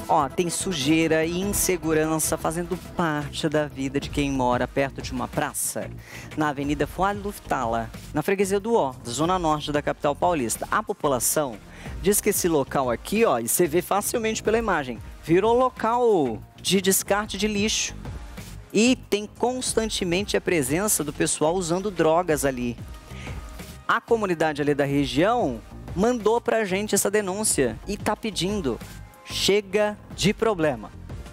Ó, tem sujeira e insegurança fazendo parte da vida de quem mora perto de uma praça. Na Avenida Fuad Luftala, na freguesia do Ó, zona norte da capital paulista. A população diz que esse local aqui, ó, e você vê facilmente pela imagem, virou local de descarte de lixo. E tem constantemente a presença do pessoal usando drogas ali. A comunidade ali da região mandou pra gente essa denúncia e tá pedindo: chega de problema.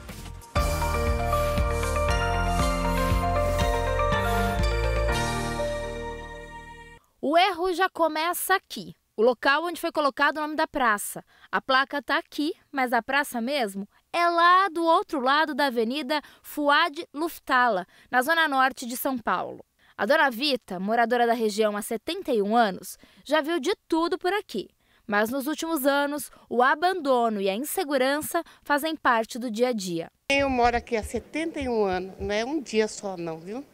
O erro já começa aqui. O local onde foi colocado o nome da praça. A placa está aqui, mas a praça mesmo é lá do outro lado da Avenida Fuad Luftala, na zona norte de São Paulo. A dona Vita, moradora da região há 71 anos, já viu de tudo por aqui. Mas nos últimos anos, o abandono e a insegurança fazem parte do dia a dia. Eu moro aqui há 71 anos, não é um dia só não, viu?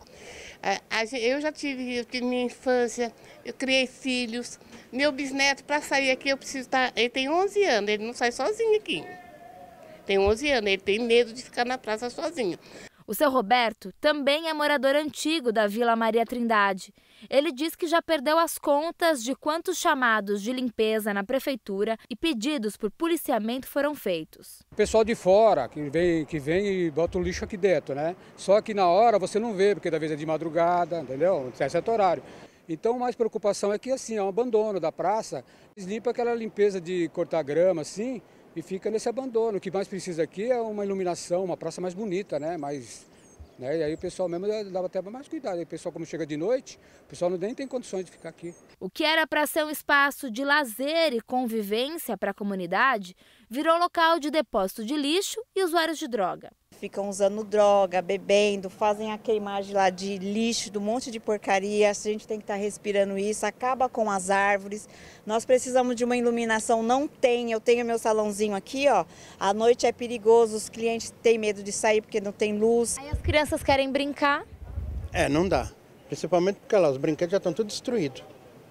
Eu tive minha infância, eu criei filhos. Meu bisneto, para sair aqui, eu preciso estar... Ele tem 11 anos, ele não sai sozinho aqui. Tem 11 anos, ele tem medo de ficar na praça sozinho. O seu Roberto também é morador antigo da Vila Maria Trindade. Ele diz que já perdeu as contas de quantos chamados de limpeza na prefeitura e pedidos por policiamento foram feitos. O pessoal de fora que vem e bota o lixo aqui dentro, né? Só que na hora você não vê, porque às vezes é de madrugada, entendeu? É certo horário. Então, mais preocupação é que assim, é um abandono da praça. Eles limpam aquela limpeza de cortar grama, assim, e fica nesse abandono. O que mais precisa aqui é uma iluminação, uma praça mais bonita, né? E aí o pessoal mesmo dava até mais cuidado. Aí o pessoal, como chega de noite, o pessoal nem tem condições de ficar aqui. O que era para ser um espaço de lazer e convivência para a comunidade, virou local de depósito de lixo e usuários de droga. Ficam usando droga, bebendo, fazem a queimagem lá de lixo, do monte de porcaria. A gente tem que estar respirando isso, acaba com as árvores. Nós precisamos de uma iluminação, não tem. Eu tenho meu salãozinho aqui, ó. À noite é perigoso, os clientes têm medo de sair porque não tem luz. Aí as crianças querem brincar? Não dá. Principalmente porque lá os brinquedos já estão todos destruídos.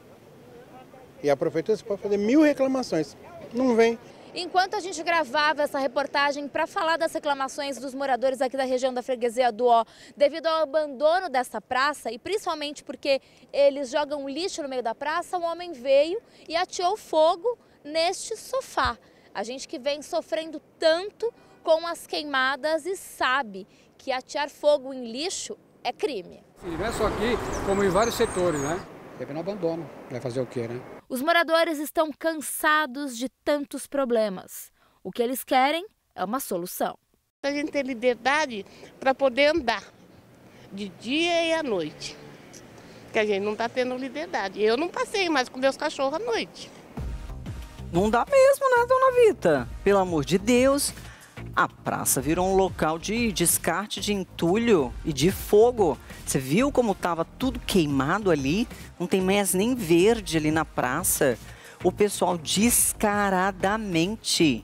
E a prefeitura pode fazer 1000 reclamações. Não vem. Enquanto a gente gravava essa reportagem para falar das reclamações dos moradores aqui da região da freguesia do Ó, devido ao abandono dessa praça e principalmente porque eles jogam lixo no meio da praça, um homem veio e ateou fogo neste sofá. A gente que vem sofrendo tanto com as queimadas e sabe que atear fogo em lixo é crime. Sim, não é só aqui, como em vários setores, né? Teve no abandono. Vai fazer o quê, né? Os moradores estão cansados de tantos problemas. O que eles querem é uma solução. A gente tem liberdade para poder andar de dia e à noite. Que a gente não está tendo liberdade. Eu não passeio mais com meus cachorros à noite. Não dá mesmo, né, dona Vita? Pelo amor de Deus. A praça virou um local de descarte de entulho e de fogo. Você viu como estava tudo queimado ali? Não tem mais nem verde ali na praça. O pessoal descaradamente.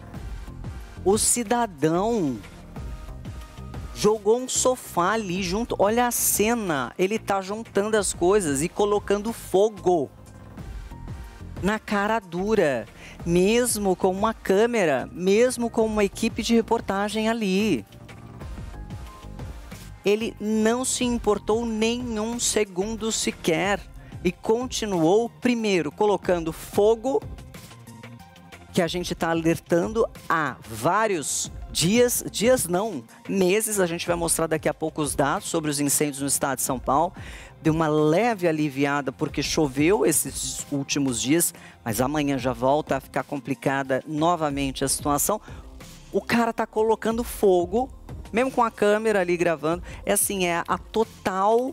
O cidadão jogou um sofá ali junto. Olha a cena. Ele tá juntando as coisas e colocando fogo na cara dura. Mesmo com uma câmera, mesmo com uma equipe de reportagem ali. Ele não se importou nenhum segundo sequer e continuou, primeiro, colocando fogo, que a gente está alertando há vários dias não, meses. A gente vai mostrar daqui a pouco os dados sobre os incêndios no estado de São Paulo. Deu uma leve aliviada porque choveu esses últimos dias, mas amanhã já volta a ficar complicada novamente a situação. O cara tá colocando fogo, mesmo com a câmera ali gravando. É assim, é a total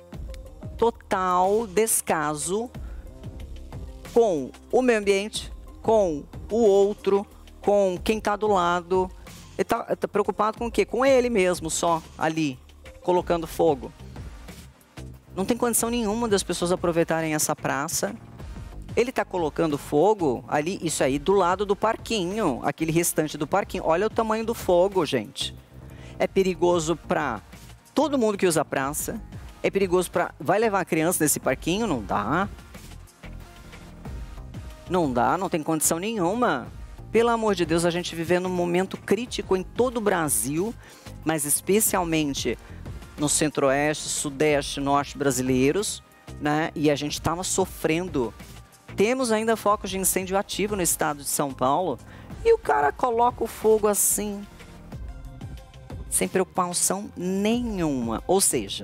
descaso com o meio ambiente, com o outro, com quem tá do lado. Ele tá preocupado com o quê? Com ele mesmo só, ali, colocando fogo. Não tem condição nenhuma das pessoas aproveitarem essa praça. Ele tá colocando fogo ali, isso aí, do lado do parquinho, aquele restante do parquinho. Olha o tamanho do fogo, gente. É perigoso para todo mundo que usa a praça. É perigoso para... Vai levar a criança nesse parquinho? Não dá. Não dá, não tem condição nenhuma. Pelo amor de Deus, a gente vivendo um momento crítico em todo o Brasil, mas especialmente no centro-oeste, sudeste, norte brasileiros, né? E a gente estava sofrendo. Temos ainda focos de incêndio ativo no estado de São Paulo e o cara coloca o fogo assim, sem preocupação nenhuma. Ou seja,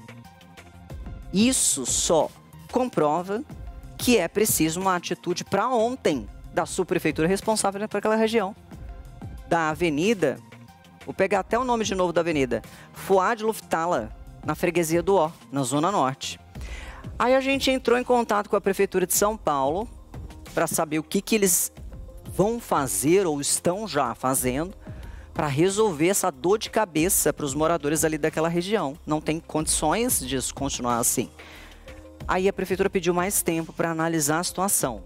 isso só comprova que é preciso uma atitude para ontem da subprefeitura responsável por aquela região. Da avenida, vou pegar até o nome de novo da avenida, Fuad Luftala, na freguesia do Ó, na Zona Norte. Aí a gente entrou em contato com a Prefeitura de São Paulo para saber o que eles vão fazer ou estão já fazendo para resolver essa dor de cabeça para os moradores ali daquela região. Não tem condições disso continuar assim. Aí a Prefeitura pediu mais tempo para analisar a situação.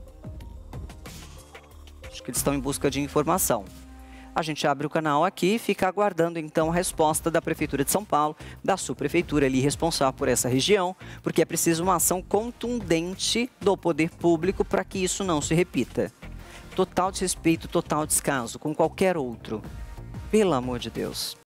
Acho que eles estão em busca de informação. A gente abre o canal aqui e fica aguardando então a resposta da Prefeitura de São Paulo, da subprefeitura ali responsável por essa região, porque é preciso uma ação contundente do poder público para que isso não se repita. Total desrespeito, total descaso com qualquer outro. Pelo amor de Deus.